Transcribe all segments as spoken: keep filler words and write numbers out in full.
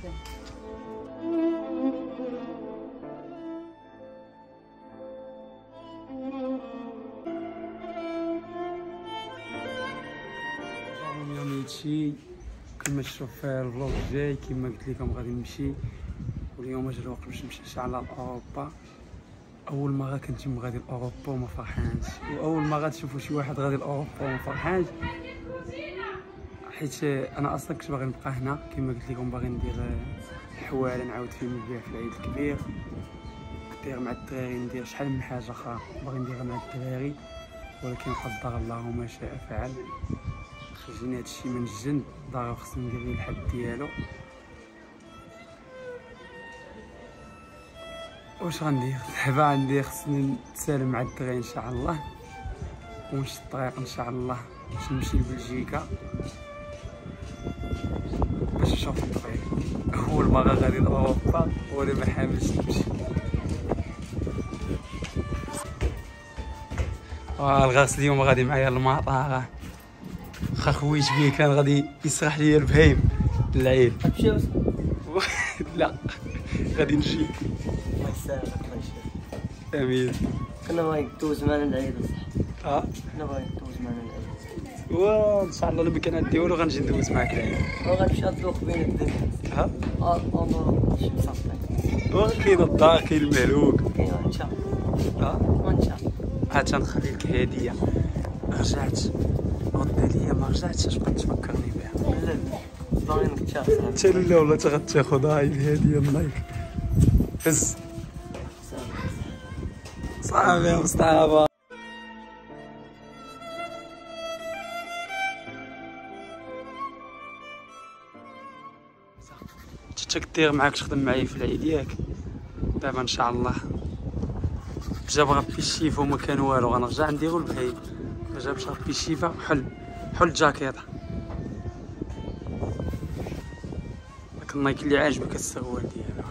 هادشي كما تشوف في الفلوق جاي. كما قلت لكم غادي نمشي، واليوم جا الوقت باش نمشي على اوروبا. اول مره كنتم غادي لاوروبا وما فرحانش، واول مره تشوفوا شي واحد غادي لاوروبا وما فرحانش، حيت انا اصلا كنت باغي نبقى هنا. كما قلت لكم باغي ندير الحواله نعاود فيهم البيع في العيد الكبير، ندير مع الدراري، ندير شحال من حاجه اخرى باغي نديرها مع الدراري، ولكن قدر الله ما شاء فعل. خرجني هادشي من الجند، ضروري خصني ندير ليه الحد ديالو. واش غندير دابا؟ عندي خصني نتسالم مع الدراري ان شاء الله، ونمشي الطريق ان شاء الله باش نمشي لبلجيكا باش نشوف الطريق. اول مره غادي لاوروبا وانا ما حاملش نمشي. اه الغاس اليوم غادي معايا للمطار. خا خويت بيه كان غادي يسرح ليا البهيم للعيد. لا غادي نجي. الله يسهل الله يشفيك. امين. كنا باغيين دوز معنا العيد اصاحبي. اه كنا باغيين دوز معنا العيد. وان شاء الله الامكانات ديالو غنجي ندوز معاك العيد. وغنمشي نطلق بين الدنيا. ها؟ اه اونظر شي مصافي. وكاين الدار كاين المهلوك. كاين ان شاء الله. اه ان شاء الله. عاد تنخلي لك هديه. رجعت غدا ليا ما رجعتش، اش بغيت تفكرني بها؟ لا لا باغي نكتشف. انت لا ولا تغتاخذها هاي الهديه النايك. هز صافي مصطفى. انت كدير معاك تخدم معايا في العيد ياك؟ دابا ان شاء الله جاب ربي الشيفا وما كان والو، غنرجع نديرو البهيم. ما جابش ربي الشيفا حل حل الجاكيطه. داك النايك اللي عاجبك السروال ديالو.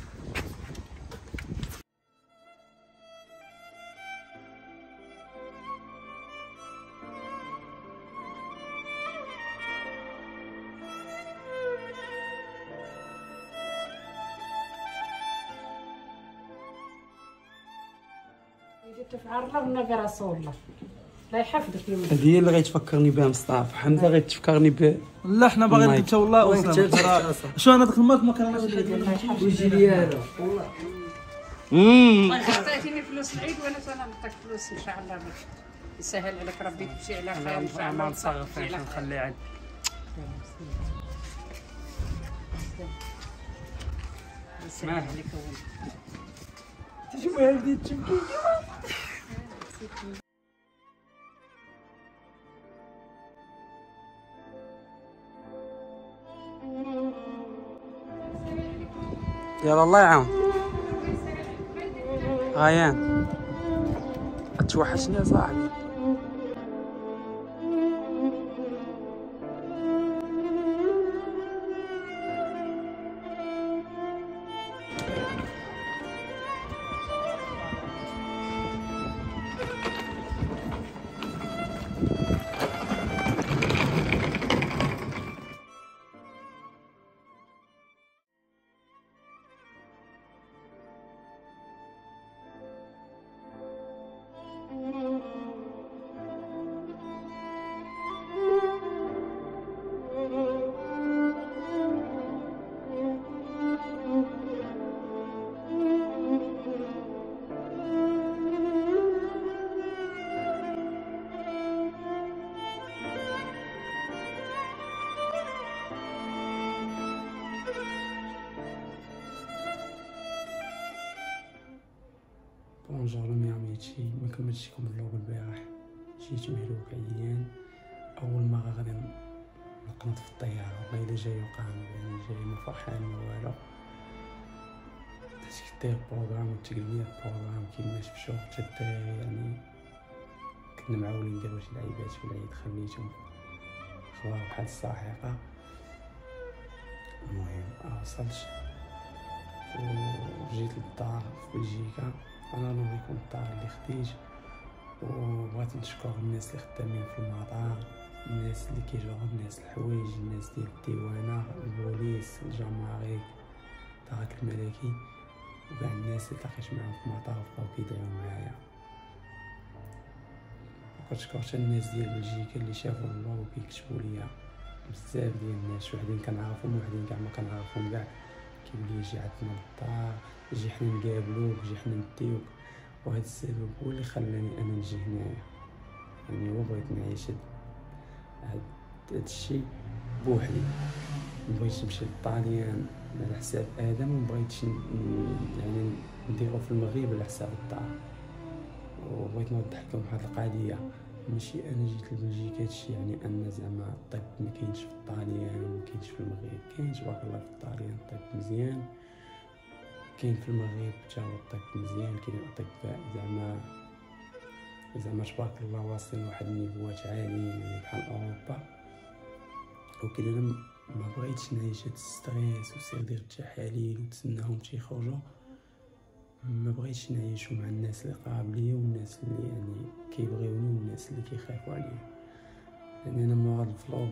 تفعل الله والنبي رسول الله لا يحفظك يوم. هذه هي اللي غيتفكرني بها مصطفى. حمزه غيتفكرني ب لا حنا باغيين نتا والله اصلا شو انا داك الماك ما كرهناش ويجي ديالو والله. امم عطيتيني فلوس العيد وانا سنعطيك فلوس ان شاء الله يسهل عليك ربي تمشي على خير ان شاء الله. ما نتصرف فيها نخليها عاد. يسهل عليك. شوف هذه تبكي. يلا الله يعاون. غيان توحشني يا صاحبي. بونجور مي عميتي، ما كملتش لكم الفلوق البارح. جيت مهلوك عيان، اول مره غادي نقنط في الطياره، وغير جاي وقعنا يعني جاي ما فرحان ما والو. بديت كدير بروغرام وتقليد بروغرام كيما شفتو حتى الدراري يعني كنا معولين نديرو شي لعيبات في العيد، خليتهم خبار بحال الساحقه. المهم وصلت وجيت للدار في بلجيكا. انا نوريكم الدار اللي خديت، وبغيت نشكر الناس اللي خدامين في المطار الناس اللي كيجاو الناس الحوايج، الناس ديال الديوانه، البوليس، الجمارك، الدرك الملكي، وكاع الناس اللي تلاقيت معاهم في المطار بقاو كيدعيو معايا. وكنشكر حتى الناس ديال بلجيكا اللي شافوا الله وكيكتبوا ليا بزاف ديال الناس، وحدين كنعرفهم وحدين كاع ما كنعرفهم كاع، كيقول لي جي عندنا للدار، جي حنا نقابلوك، جي حنا نديوك. وهذا السبب هو اللي خلاني انا نجي هنايا، يعني هو بغيت نعيش هاد الشيء بوحدي. مبغيتش نمشي للطاليان على حساب ادم، ومبغيتش يعني نديرو في المغرب على حساب الدار. وبغيت نوضح لكم واحد القضيه، ماشي انا جيت لبلجيكا هادشي يعني ان زعما الطب ما كاينش في الطاليان وما كاينش في المغرب. كاين تبارك الله في الطاليان الطب مزيان، كاين في المغرب حتى هو الطب مزيان، كاين اطباء زعما زعما تبارك الله واصلين لواحد النيفوات عاليين بحال اوروبا. ولكن انا ما بغيتش نعيش هاد الستريس وسير دير التحاليل وتسناهم تيخرجوا. ما بغيتش نعيشو مع الناس اللي قراب ليا والناس اللي يعني كيبغيوني والناس اللي كيخافوا عليا. لان انا من هاد الفلوق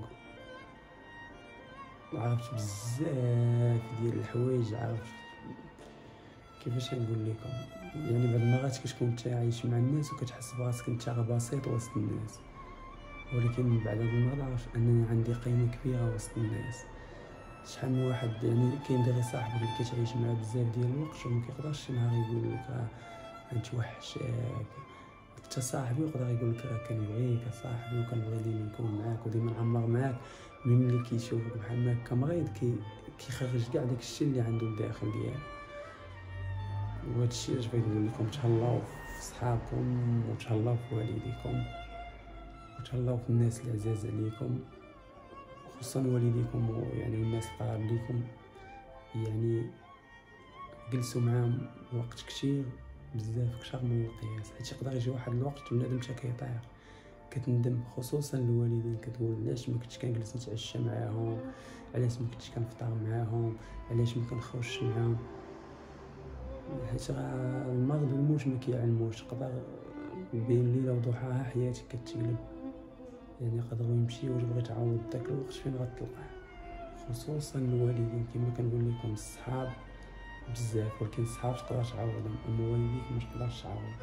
عرفت بزاف ديال الحوايج، عرفت كيفاش نقول لكم، يعني بعض المرات كتكون انت عايش مع الناس وكتحس براسك انت بسيط وسط الناس، ولكن بعد هاد المرات عرفت انني عندي قيمه كبيره وسط الناس. شحال من واحد يعني كاين دغيا صاحبك اللي كتعيش معاه بزاف ديال الوقت وما كيقدرش شي نهار يقول لك راه انت وحشاك. حتى صاحبي يقدر يقول لك راه كنبغيك صاحبي وكنبغي ديما نكون معاك وديما نعمر معاك، من ملي كيشوفك بحال هكا مريض كي كيخرج كاع داك الشيء اللي عنده الداخل ديالو. وهذا الشيء اش بغيت نقول لكم، تهلاو في صحابكم وتهلاو في والديكم وتهلاو في الناس اللي عزاز عليكم، خصوصا والديكم يعني والناس القراب ليكم. يعني جلسوا معاهم وقت كثير بزاف كثر من القياس، حيت يقدر يجي واحد الوقت بنادم حتى كيطير كتندم، خصوصا الوالدين كتقول علاش ما كنتش كنجلس نتعشى معاهم، علاش ما كنتش كنفطر معاهم، علاش ما كنخرجش معاهم. حيت راه المرض والموت ما كيعلموش، تقدر بين ليله وضحاها حياتك كتقلب، يعني يقدروا يمشي وتبغي تعوض داك الوقت فين غتلقاه. خصوصا الوالدين كما كنقول لكم، الصحاب بزاف ولكن الصحاب تقدر تعوضهم، اما والديك ما تقدرش تعوضهم.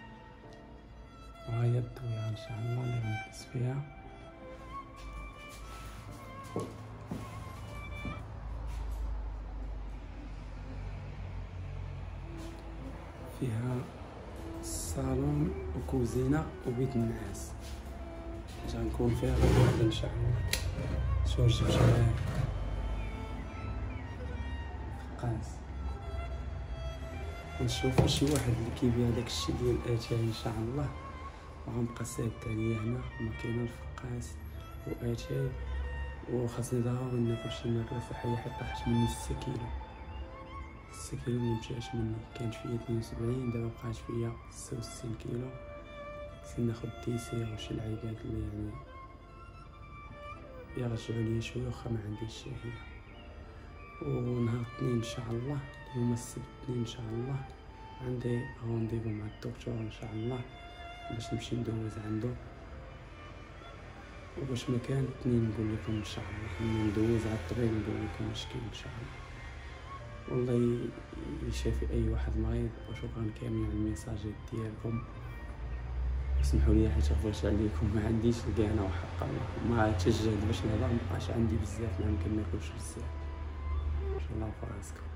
وهي الدويره ان شاء الله اللي غنجلس فيها. فيها صالون وكوزينه وبيت النعاس، غنكون فيها غدا ان شاء الله. شو جبت معايا فقاس، ونشوف شي واحد اللي كيبيع داك الشيء ديال الاتاي ان شاء الله، وغنبقى سايب عليا هنا ماكينه الفقاس واتاي. وخاصني ضروري ناكل شي ماكله صحيه حيت طاحت مني ستة كيلو. ستة كيلو اللي مشاش مني، كانت فيا اثنين وسبعين دابا بقات فيا ستة وستين كيلو. خصني ناخد ديسير وشي لعيبات اللي يعني يرجعوا لي شويه واخا ما عنديش شهيه. ونهار الاثنين ان شاء الله، يوم السبت الاثنين ان شاء الله عندي رونديفو مع الدكتور ان شاء الله باش نمشي ندوز عنده، وباش ما كان الاثنين نقول لكم ان شاء الله، ندوز على الطبيب نقول لكم اش كاين ان شاء الله. والله يشافي اي واحد مريض. وشكرا كاملين على الميساجات ديالكم. اسمحوا لي حيت غفلت عليكم، ما عنديش الكانه وحق الله ما تجهد باش نهضر، مابقاش عندي بزاف ما يمكن ناكلش بزاف. ان شاء الله فراسكم.